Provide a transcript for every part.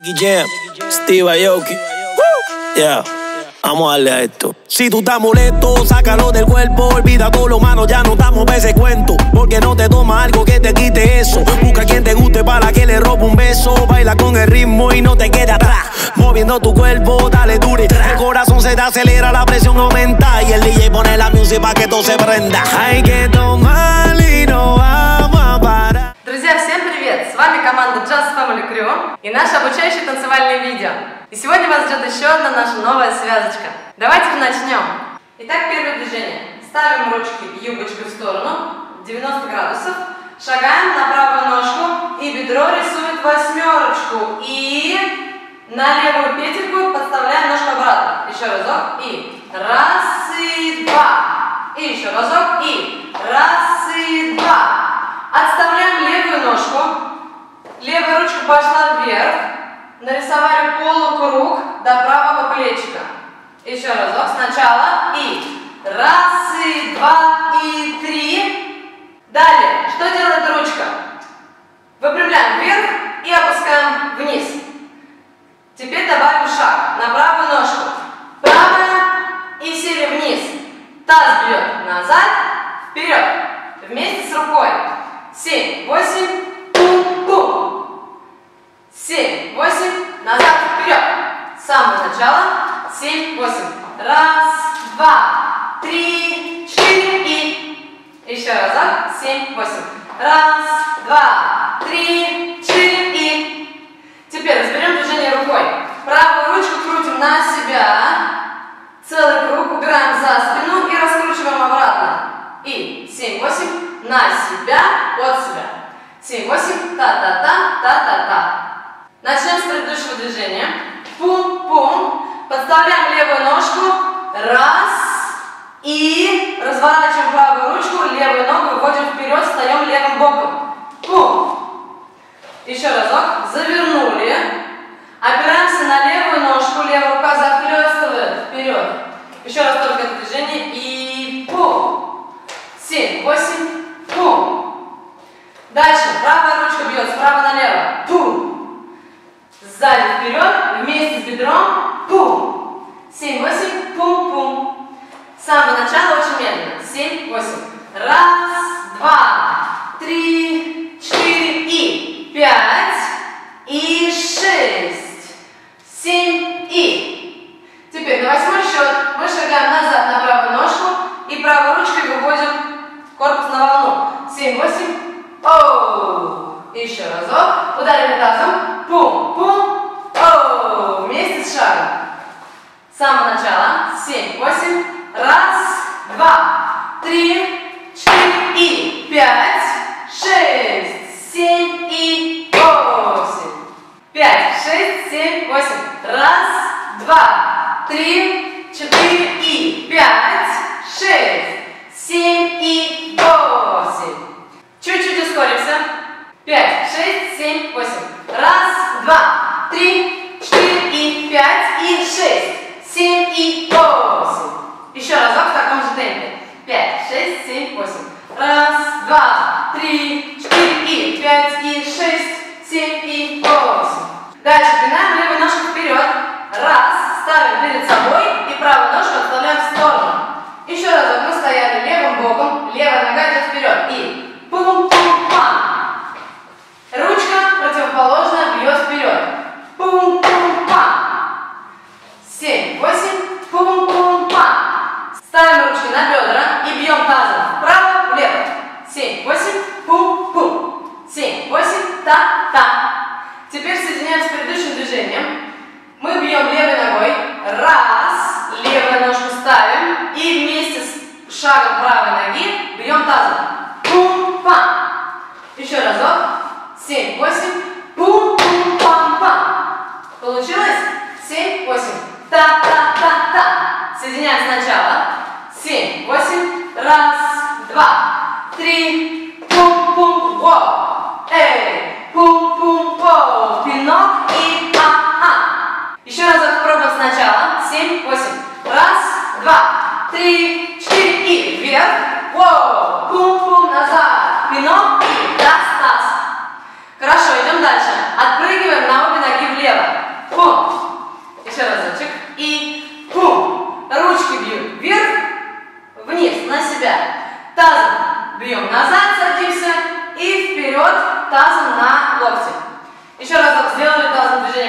Jam, Steve Aoki. Yeah, vamos a darle a esto. Si tú estás molesto, sácalo del cuerpo. Olvida todo lo malo, ya no estamos para ese cuento. Porque no te toma algo que te quite eso. Busca a quien te guste para que le robe un beso. Baila con el ritmo y no te quede atrás. Moviendo tu cuerpo, dale dure. El corazón se te acelera, la presión aumenta. Y el DJ pone la música para que todo se prenda. Hay que tomar y no vamos a parar. Друзья, всем привет! С вами команда Jazz Family Crew и наше обучающее танцевальное видео. И сегодня вас ждет еще одна наша новая связочка. Давайте начнем. Итак, первое движение. Ставим ручки юбочкой в сторону, 90 градусов. Шагаем на правую ножку и бедро рисует восьмерочку. И на левую петельку подставляем ножку обратно. Еще разок. И раз, и два. И еще разок. И раз, и два. Отставляем левую ножку, левая ручка пошла вверх, нарисовали полукруг до правого плечика. Еще разок, сначала, и раз, и два, и три. Далее, что делает ручка? Выпрямляем вверх и опускаем вниз. Теперь добавим шаг на правую ножку. Правая и сели вниз. Таз бьет назад, вперед, вместе с рукой. 7, 8, пум-пум. 7, 8, назад, вперед. С самого начала. 7, 8. Раз, два, три, 4 и... Еще разок. 7, 8. Раз, два, три, 4 и... Теперь разберем движение рукой. Правую ручку крутим на себя. Целый круг убираем за спину и раскручиваем обратно. И 7, 8. На себя, от себя. 7, 8, та-та-та, та-та-та. Начнем с предыдущего движения. Пум-пум. Подставляем левую ножку. Раз. И разворачиваем правую ручку, левую ногу выводим вперед, встаем левым боком. Пум. Еще разок. Завернули. Опираемся на левую ножку, левая рука захлестывает вперед. Еще раз только это движение. И пум. 7, 8. Пум. Дальше. Правая ручка бьет справа налево. Пум. Сзади вперед. Вместе с бедром. Пум. 7, 8. Пум-пум. С самого начала очень медленно. 7, 8. Раз, два, три, 4 и 5 и 6. 7 и. Теперь на восьмой счет мы шагаем назад на правую ножку и правой ручкой выводим корпус на волну. 7, 8. Оу. Еще разок. Ударили тазом. Пум, пум. Оу. Вместе с шагом. С самого начала. 7, 8. Раз, два, три, 4 и 5, 6, 7 и 8. 5, 6, 7, 8. Раз, два, три, 4 и 5, 6, 7 и 8. Чуть-чуть ускоримся. 5, 6, 7, 8. Раз, два, три, 4 и 5 и 6, 7 и 8. Еще разок в таком же темпе. 5, 6, 7, 8. Раз, два, три, 4 и 5 и 6, 7 и 8. Дальше пинаем левую ножку вперед. Раз, ставим перед собой и правую ножку отставляем в сторону. Еще разок мы стояли левым боком, левая нога идет вперед. И пум-пум-пам. Ручка противоположная бьет вперед. Пум-пум-пам. 7, 8. Пум-пум-пам. Ставим ручки на бедра и бьем тазом вправо, влево. 7, 8. Пум-пум. 7, 8. Та-та. Теперь соединяем с предыдущим движением. Мы бьем левой ногой. Раз. Левую ножку ставим. И вместе с шагом правой ноги бьем тазом. Пум-пам. Еще разок. 7, 8. Пум-пум-пам-пам. Получилось? 7, 8. Та-та-та-та. Соединяем сначала. 7, 8. Раз, два, три. Пум-пум-воу. Эй. Пум-пум-воу. Пинок и а-а. Еще разок попробуем сначала. 7, 8. Раз, два, три, 4 и вверх. Воу. Пум-пум назад. Пинок и таз-таз. Хорошо, идем дальше. Отпрыгиваем на обе ноги влево.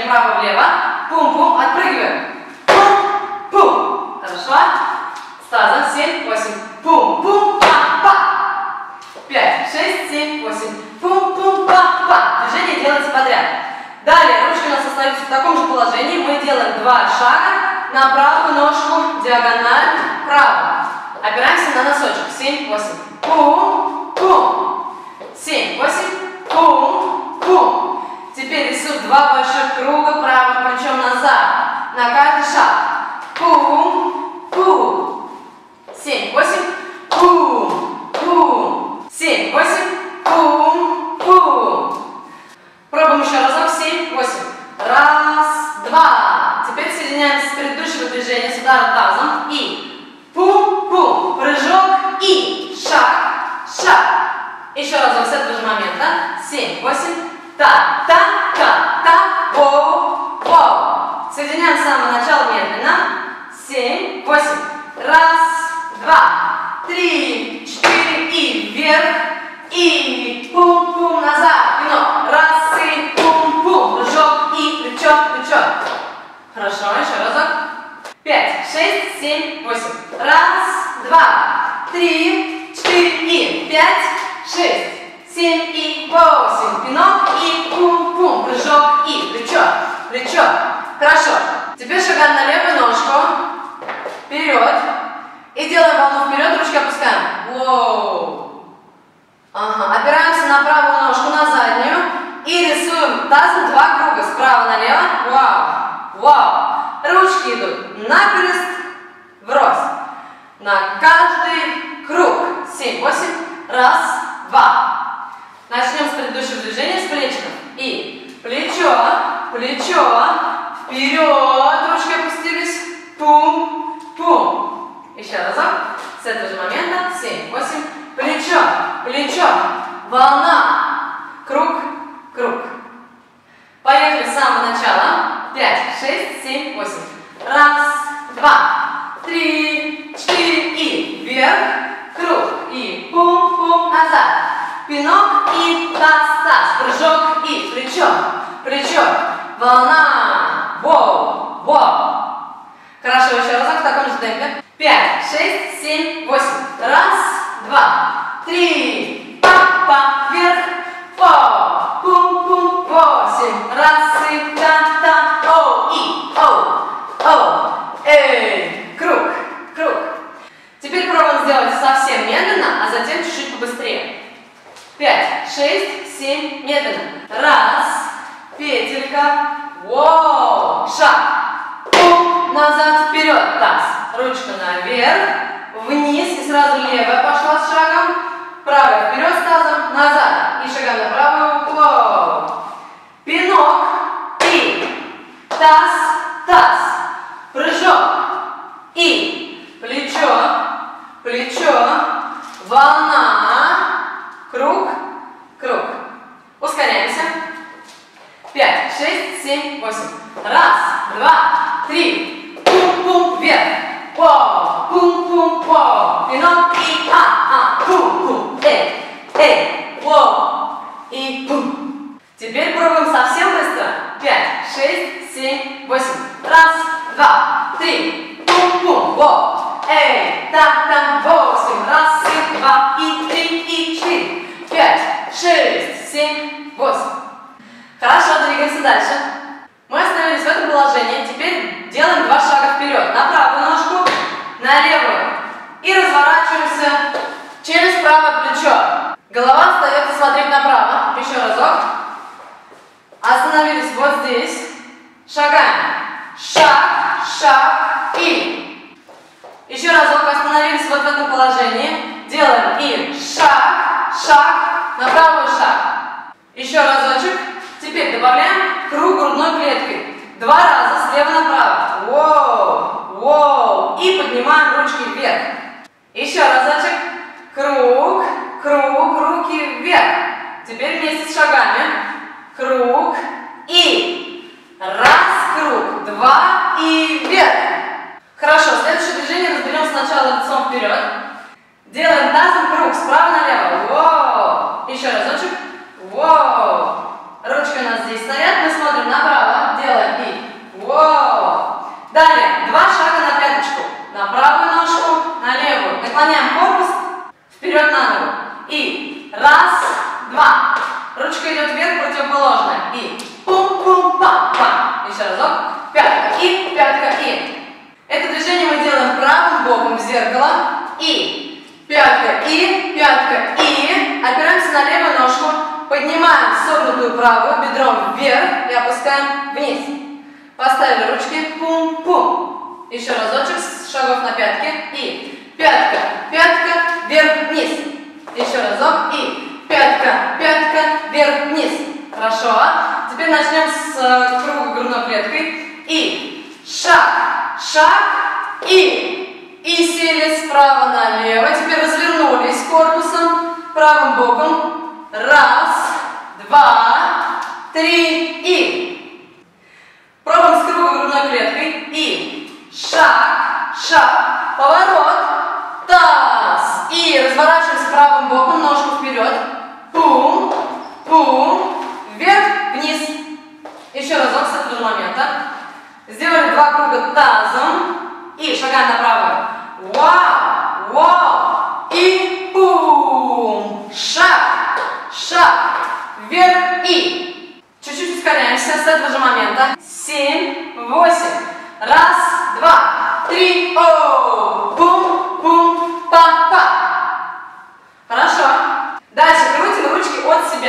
вправо-влево. Пум-пум, отпрыгиваем. Пум-пум. Хорошо. С тазом 7, 8. Пум-пум, па-па. 5, 6, 7, 8. Пум-пум, па-па. Движение делается подряд. Далее ручки у нас остаются в таком же положении. Мы делаем 2 шага на правую ножку, диагональ, право. Опираемся на носочек. 7, 8. Пум-пум. 7, 8. Пум-пум. Теперь рисуем 2 больших круга правым плечом назад. На каждый шаг. Пум-пум. 7, 8. Пум-пум. 7, 8. Пум-пум. Пробуем еще разок. 7, 8. Раз, два. Теперь соединяемся с предыдущего движения с ударом тазом. И пум-пум. Прыжок и шаг, шаг. Еще разок с этого же момента. 7, 8. Та-та-та-та. Воу-воу. Соединяем с самого начала медленно. 7, 8. Раз, два, 3, 4. И вверх. И пум-пум назад. Пинок. Раз и пум-пум. Прыжок и плечо, плечо. Хорошо, еще разок. 5, 6, 7, 8. Раз, два, 3, 4 и 5, 6, 7 и 8. Пинок и пум-пум. Прыжок и плечо, плечо. Хорошо. Теперь шагаем на левую ножку. Вперед. И делаем волну вперед, ручки опускаем. Воу. Ага. Опираемся на правую ножку, на заднюю. И рисуем тазом 2 круга. Справа налево. Вау. Вау. Ручки идут наперест, врозь. На каждый круг. 7, 8. Раз, два. Начнем с предыдущего движения, с плечиков. И плечо, плечо. Вперед. Ручки опустились. Пум, пум. Еще разок. С этого же момента. 7, 8. Плечо, плечо. Волна. Круг, круг. Поехали с самого начала. 5, 6, 7, 8. Раз, два, 3, 4 и вверх. Круг. И пум-пум назад. Пинок и таз-таз. Прыжок и плечо, плечо. Волна. Воу, воу. Хорошо, еще разок в таком же темпе. 5, 6, 7, 8. Раз, два, 3. Папа, вверх. По. Пум-пум. 8. Раз и та-та. Оу и оу. Оу. Эй. Круг, круг. Теперь пробуем сделать совсем медленно, а затем чуть-чуть побыстрее. 5, 6, 7. Медленно. Раз. Петелька. Воу. Шаг. Пум. Назад, вперед. Таз. Ручка наверх. Вниз. И сразу левая пошла с шагом. Правая вперед с тазом. Назад. И шагаем на правую. Воу. Пинок. И. Таз. Таз. Прыжок. И. Плечо. Плечо. Волна. Круг. Круг. Ускоряемся. 5, 6, 7, 8. Раз, два, 3. Пум-пум вверх. По. Пум-пум по. Пинок и пум-пум. Воу. И пум. Теперь пробуем совсем быстро. 5, 6, 7, 8. Раз, два, 3. Пум-пум. Воу. Та-та. 8. Раз, и 2, и 3, и 4. 5, 6, 7, 8. Хорошо, двигаемся дальше. Мы остановились в этом положении. Теперь делаем 2 шага вперед. На правую ножку, на левую. И разворачиваемся через правое плечо. Голова остается смотреть направо. Еще разок. Остановились вот здесь. Шагаем. Шаг, шаг и. Еще разок. Остановились вот в этом положении. Делаем и шаг, шаг, на правую шаг. Еще разочек. Теперь добавляем круг грудной клеткой. 2 раза слева направо. Воу, воу. И поднимаем ручки вверх. Еще разочек. Круг, круг, руки вверх. Теперь вместе с шагами. Круг и. Раз, круг. 2 и вверх. Хорошо, следующее движение разберем сначала лицом вперед. Делаем тазом круг справа налево. Воу. Еще разочек. Воу. Ручка у нас здесь стоят. Мы смотрим направо. Делаем Еще разок. Пятка и, пятка и. Это движение мы делаем правым боком в зеркало. И пятка и, пятка и. Опираемся на левую ножку. Поднимаем согнутую правую бедром вверх и опускаем вниз. Поставили ручки. Пум-пум. Еще разочек с шагов на пятки. И пятка, пятка, вверх-вниз. Еще разок. И пятка, пятка, вверх-вниз. Хорошо. Теперь начнем с круга грудной клеткой. И шаг, шаг, и сели справа налево. Теперь развернулись корпусом, правым боком. Раз, два, три, и. Пробуем с круга грудной клеткой. И шаг, шаг, поворот, таз. И разворачиваемся правым боком, ножку вперед. Пум, пум, вверх, вниз. Еще разок с этого момента. Сделали два круга тазом. И шагаем направо. Вау, вау. И пум. Шаг, шаг, вверх и. Чуть-чуть ускоряемся с этого же момента. 7, 8. Раз, два, три. О, пум, пум, па, па. Хорошо. Дальше крутим ручки от себя.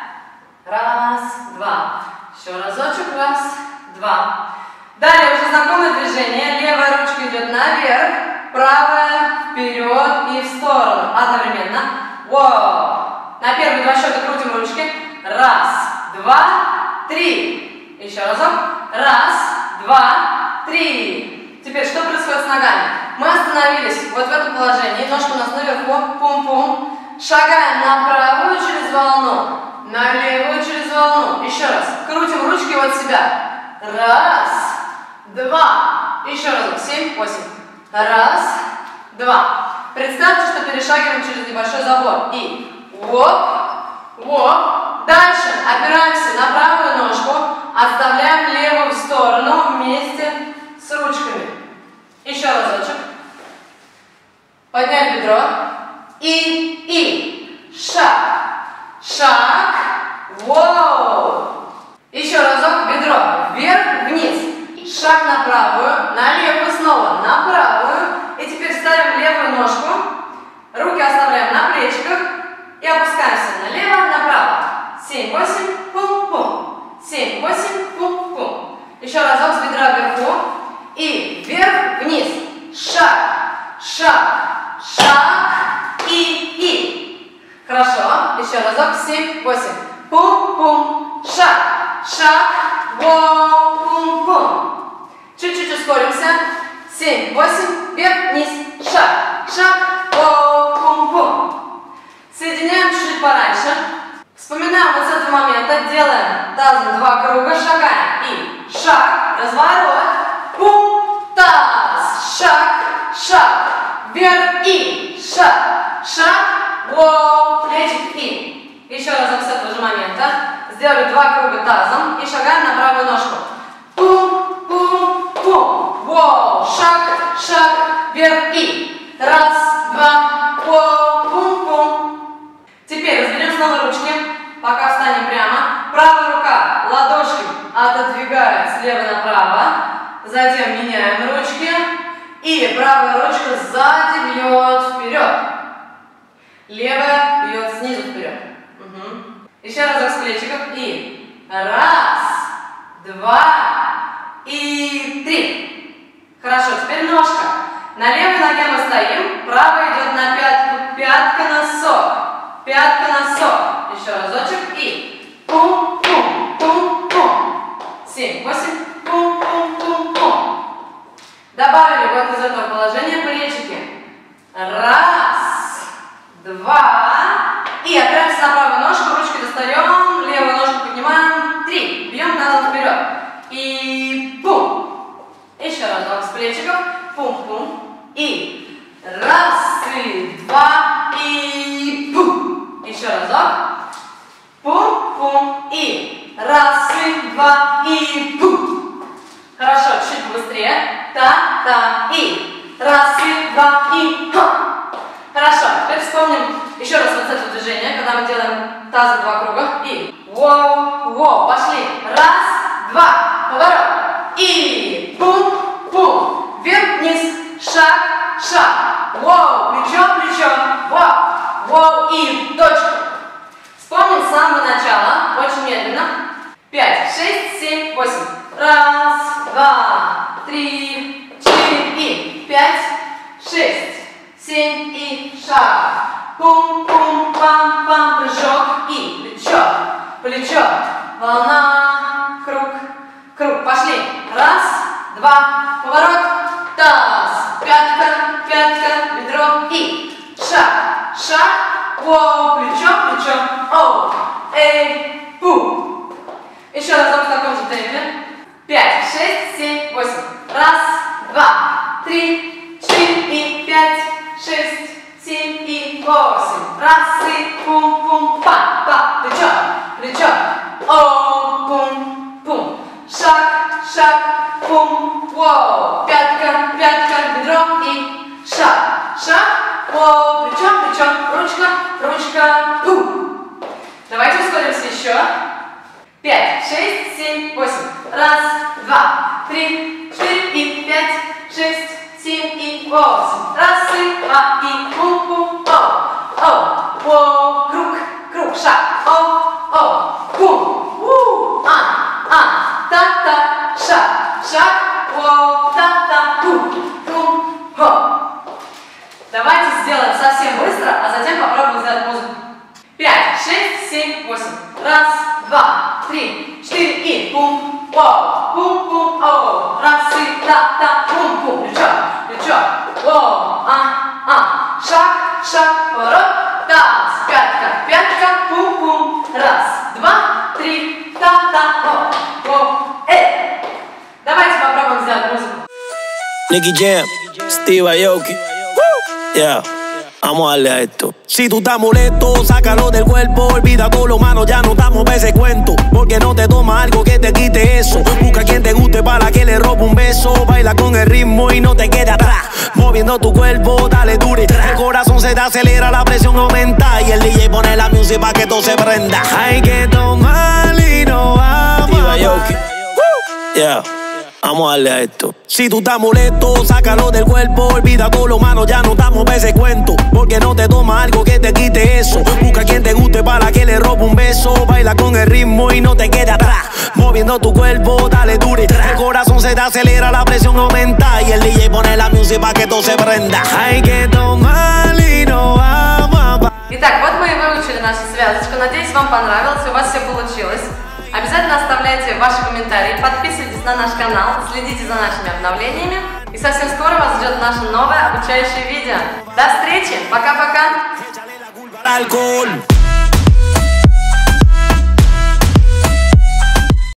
Раз, два. Еще разочек. Раз, два. Далее уже знакомое движение. Левая ручка идет наверх, правая вперед и в сторону. Одновременно. Воу. На первые два счета крутим ручки. Раз, два, три. Еще разок. Раз, два, три. Теперь что происходит с ногами? Мы остановились вот в этом положении. Ножка у нас наверху. Пум-пум. Шагаем на правую через волну. На левую через волну. Еще раз. Крутим ручки от себя. Раз, два. Еще разок. 7, 8. Раз, два. Представьте, что перешагиваем через небольшой забор. И оп, оп. Дальше опираемся на правую ножку. Отставляем левую в сторону вместе с ручками. Еще разочек. Поднять бедро. И. Шаг. Шаг. Воу. Еще разок. Бедро. Вверх, вниз. Шаг на правую. На левую снова. На правую. И теперь ставим левую ножку. Руки оставляем на плечиках. И опускаемся налево, направо. 7, 8. Пум-пум. 7, 8. Пум-пум. Еще разок с бедра вверху. И вверх, вниз. Шаг. Шаг. Шаг. И. Хорошо. Еще разок. 7, 8. Пум-пум. Шаг. Шаг. Воу. Пум-пум. Чуть-чуть ускоримся. 7, 8. Вверх, вниз. Шаг. Шаг. Воу. Пум-пум. Соединяем чуть-чуть пораньше. Вспоминаем вот с этого момента. Делаем тазом два круга. Шагаем. И шаг. Разворот. Пум. Таз. Шаг. Шаг. Вверх и. Шаг. Шаг. Воу. Плечик и. Еще разок с этого же момента. Сделали два круга тазом. И шагаем на правую ножку. Пум. Пум. Пум. Воу. Шаг. Шаг. Вверх и. Раз. Два. Воу. Пум. Пум. Теперь разберем снова ручки. Пока встанем прямо. Правая рука ладошки отодвигает слева направо. Затем меняем ручки. И правая ручка сзади бьет вперед. Левая бьет снизу вперед. Угу. Еще разок с плечиков. И раз, два и три. Хорошо, теперь ножка. На левой ноге мы стоим. Правая идет на пятку. Пятка носок. Пятка носок. Еще разочек. И пум-пум-пум-пум. 7, 8. Пум-пум-пум-пум. Добавили вот из этого положения плечики. Раз, два. И опираемся на правую ножку. Ручки достаем. Левую ножку поднимаем. 3. Бьем назад вперед. И пум. Еще разок с плечиков. Пум-пум. И раз, и два, и пум. Еще разок. Пум-пум. И раз, и два, и пум. Хорошо, чуть быстрее. Та-та, и раз, и два, и ха. Хорошо, теперь вспомним еще раз вот это движение, когда мы делаем тазом два круга. И воу-воу, пошли. Раз, два, поворот. И бум-бум. Вверх-вниз. Шаг. Воу, плечо. Воу, и точка. Вспомним с самого начала. Очень медленно. 5, 6, 7, 8. Раз, два, три, 4 и 5, 6, 7 и шаг. Пум-пум-пам-пам, прыжок и плечо. Волна, круг. Пошли. Раз, два, поворот, таз, пятка, бедро и шаг. Воу, плечо. Оу, эй, пу. Еще разок в таком же темпе. 5, 6, 7, 8. Раз, два, три, 4 и 5, 6, 7 и 8. Раз и пум-пум-пам, плечо. Оу, пум. Шаг, пум, воу. Пятка, бедро и шаг. Воу, плечо, ручка, пум. Давайте ускоримся еще. 5, 6, 7, 8. Раз, два, три, 4 и 5, 6, 7 и 8. Раз и два и пум-пум. Оу, круг, шаг. Оу, пум. Та-та, шаг. Воу, та-та, пум. Давайте сделаем совсем быстро, а затем попробуем сделать музыку. 5, 6, 7, 8. Раз, два, три, 4 и пум, пум, оу. Раз и та, пум, плечо, воу, шаг, поворот, таз, пятка, пум, раз, два, три, та, воу, эй. Давайте попробуем сделать музыку. Nicky Jam, Steve Aoki. Yeah. Vamos a darle a esto. Si tú estás molesto, sácalo del cuerpo. Olvida todo lo malo, ya no estamos para ese cuento. Porque no te toma algo que te quite eso. Busca quien te guste para que le robe un beso. Baila con el ritmo y no te quede atrás. Moviendo tu cuerpo, dale dure. El corazón se te acelera, la presión aumenta. Y el DJ pone la música para que todo se prenda. Hay que tomar y no vamos a yeah. Vamos a darle a esto. Si tú estás molesto, sácalo del cuerpo. Olvida todo lo malo, ya no estamos para ese cuento. Porque no te toma algo que te quite eso. Busca quien te guste para que le robe un beso. Baila con el ritmo y no te quede atrás. Moviendo tu cuerpo, dale dure. El corazón se te acelera, la presión aumenta. Y el DJ pone la música para que todo se prenda. Hay que tomar y no vamos a... Итак, вот мы и выучили нашу связочку. Надеюсь, вам понравилось, у вас все получилось. Обязательно оставляйте ваши комментарии, подписывайтесь на наш канал, следите за нашими обновлениями. И совсем скоро вас ждет наше новое обучающее видео. До встречи, пока-пока!